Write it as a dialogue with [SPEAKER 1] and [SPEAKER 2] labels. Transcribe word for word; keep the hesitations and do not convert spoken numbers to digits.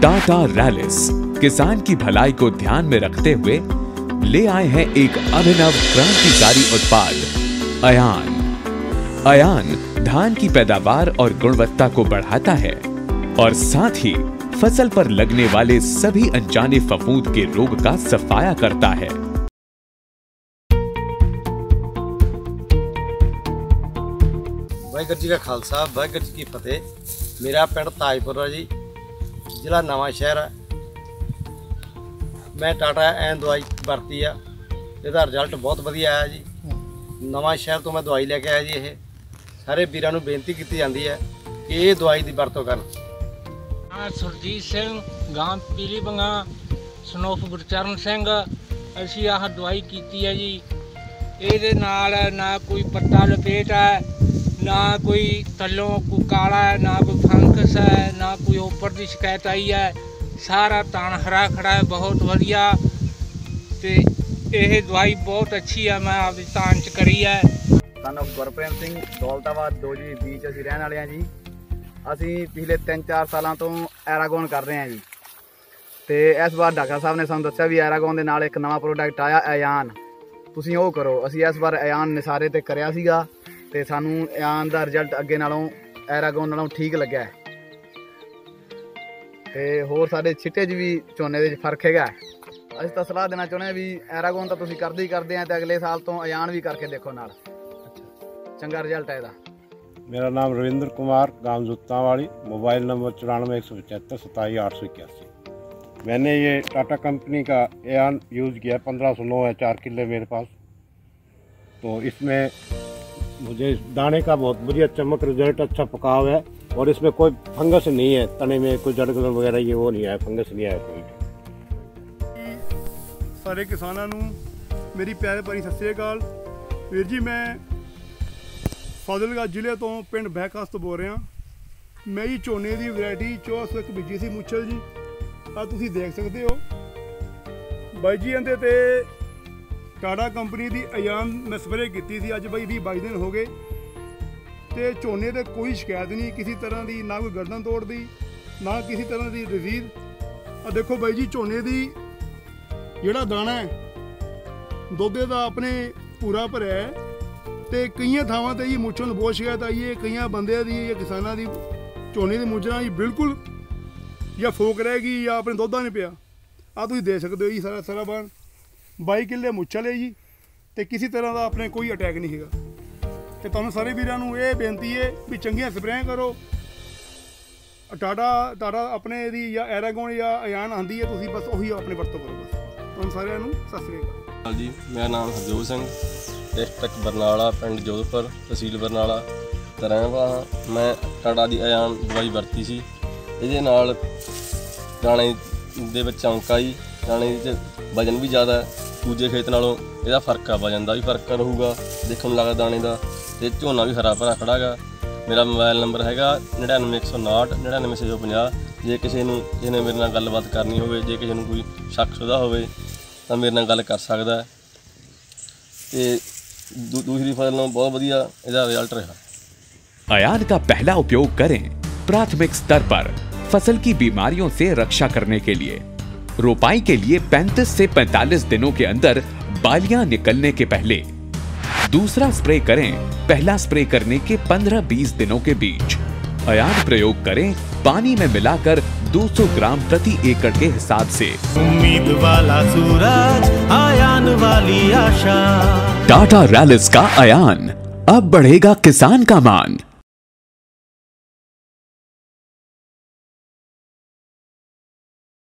[SPEAKER 1] टाटा रैलिस किसान की भलाई को ध्यान में रखते हुए ले आए हैं एक अभिनव क्रांतिकारी उत्पाद अयान। अयान धान की पैदावार और गुणवत्ता को बढ़ाता है और साथ ही फसल पर लगने वाले सभी अनजाने फफूंद के रोग का सफाया करता है।
[SPEAKER 2] वाहिगुरू जी का खालसा, वाहिगुरू जी की फतेह। मेरा पिंड ताजपुर है जी, जिला नवा शहर है। मैं टाटा एन दवाई वरती आ, इसका रिजल्ट बहुत वधिया आया जी। नवा शहर तो मैं दवाई लैके आया जी। ये सारे वीरां नूं बेनती की जाती है कि ये दवाई की वरतों करन।
[SPEAKER 3] सुरजीत सिंह, गांव पीली बंगा, सनोफ गुरचरण सिंह। असी आह दवाई की है जी। ये ना कोई पत्ता लपेट है, ना कोई तलों कोई काला है, ना कोई फंगस है, ना कोई ऊपर की शिकायत आई है। सारा तान हरा खड़ा है, बहुत वधिया। ते यह दवाई बहुत अच्छी है, मैं आपकी तान च करी है।
[SPEAKER 4] सानू गुरप्रेम सिंह दौलताबाद दो जी बीच असीं रहने वाले हैं जी। असीं पिछले तीन चार सालों तो एरागोन कर रहे हैं जी। तो इस बार डॉक्टर साहब ने सानू दस्सिया भी एरागोन के नाल एक नवा प्रोडक्ट आया अयान, तुसीं ओह करो। असीं इस बार अयान निसारे ते करया सीगा ते सानू अयान दा रिजल्ट अगे नालों एरागोन नालों ठीक लग्या है। ते होर साडे छिट्टे च भी झोने दे फर्क हैगा। असीं तां सलाह देना चाहुंदे भी एरागोन तां तुसीं करदे ही करदे हैं ते अगले साल तो अयान भी करके देखो नाल, चंगा रिजल्ट है इहदा।
[SPEAKER 5] मेरा नाम रविंद्र कुमार, गांव जुत्तावाड़ी, मोबाइल नंबर चौरानवे एक सौ पचहत्तर सताई आठ सौ इक्यासी। मैंने ये टाटा कंपनी का अयान यूज़ किया, पंद्रह सौ नौ है, चार किले मेरे पास। तो इसमें मुझे दाने का बहुत बढ़िया चमक, रिजल्ट अच्छा पकाव है और इसमें कोई फंगस नहीं है, तने में कोई जड़गलन वगैरह ये वो नहीं है, फंगस नहीं है कोई।
[SPEAKER 6] सारे किसानों नूं मेरी प्यारे भरी सत श्री अकाल। वीर जी, मैं फाजिलका जिले तो पिंड बहकास तो बोल रहा। मैं जी झोने की वैरायटी चौस एक बीजी सी मुच्छल जी, आ तुसीं देख सकते हो। बाई जी इहदे ते टाटा कंपनी की अयान मैं स्प्रे की थी, अज बई भी बाई दिन हो गए। तो झोने ते कोई शिकायत नहीं किसी तरह की, ना कोई गर्दन तोड़ दी, ना किसी तरह की डिजीज। आ देखो बाई जी, झोने की जिहड़ा दाना है दुद्धे का अपने पूरा भरिया है। तो कई थावां ते जी मुच्छां नूं बहुत शिकायत आई है, कई बंदे की या किसानों की झोने की मुच्छां जी बिल्कुल या फोक रह गई या अपने दुद्ध नहीं पिया। आ तुसीं देख सकते हो जी, सारा सारा बन बाई किले मुच्छल है जी। तो किसी तरह का अपने कोई अटैक नहीं है। तो तुहानूं सारे वीरां नूं ये बेनती है भी चंगियां स्प्रेयां करो। टाटा टाटा अपने दी या एरागोन या अयान आंदी है, तुसीं बस उही अपने वरतों करो। बस तुहानूं सारिਆਂ ਨੂੰ सत श्री अकाल
[SPEAKER 7] जी। मेरा नाम हरजोत सिंह, डिस्ट्रिक्ट बरनाला, पिंड जोधपुर, तहसील बरनाला ਦਾ ਰਹਿਣ ਵਾਲਾ ਹਾਂ। ਮੈਂ ਟਾਟਾ ਦੀ ਅयान ਦਵਾਈ ਵਰਤੀ ਸੀ। ਇਹਦੇ ਨਾਲ ਦਾਣੇ ਦੇ ਵਿੱਚ ਚਮਕ ਆਈ, ਦਾਣੇ 'ਚ ਵਜਨ ਵੀ ਜ਼ਿਆਦਾ ਹੈ, ਦੂਜੇ ਖੇਤ ਨਾਲੋਂ ਇਹਦਾ ਫਰਕ ਆ, ਵਜਨ ਦਾ ਵੀ ਫਰਕ ਰਹੂਗਾ, ਦੇਖਣ ਨੂੰ ਲੱਗਦਾ ਦਾਣੇ ਦਾ, ਤੇ ਝੋਨਾ ਵੀ ਹਰਾ ਭਰਾ ਖੜਾ ਗਾ। ਮੇਰਾ ਮੋਬਾਈਲ ਨੰਬਰ ਹੈਗਾ ਨੜਿਨਵੇਂ ਇੱਕ ਸੌ ਉਨਾਹਠ ਨੜਿਨਵੇਂ ਛੇ ਸੌ ਪੰਜਾਹ। ਜੇ ਕਿਸੇ ਨੂੰ ਕਿਸੇ ਨੇ ਮੇਰੇ ਨਾਲ ਗੱਲਬਾਤ ਕਰਨੀ ਹੋਵੇ, ਜੇ ਕਿਸੇ ਨੂੰ ਕੋਈ ਸ਼ੱਕ ਸੁਦਾ ਹੋਵੇ ਤਾਂ ਮੇਰੇ ਨਾਲ ਗੱਲ ਕਰ ਸਕਦਾ ਹੈ। ਤੇ दूसरी फसल में बहुत बढ़िया इसका रिजल्ट रहा।
[SPEAKER 1] अयान का पहला उपयोग करें प्राथमिक स्तर पर फसल की बीमारियों से रक्षा करने के लिए। रोपाई के लिए पैंतीस से पैंतालीस दिनों के अंदर बालियां निकलने के पहले। दूसरा स्प्रे करें पहला स्प्रे करने के पंद्रह बीस दिनों के बीच। अयान प्रयोग करें पानी में मिलाकर दो सौ ग्राम प्रति एकड़ के हिसाब से।
[SPEAKER 8] उम्मीद वाला सूरज, अयान वाली आशा।
[SPEAKER 1] टाटा रैलिस का अयान, अब बढ़ेगा किसान का मान।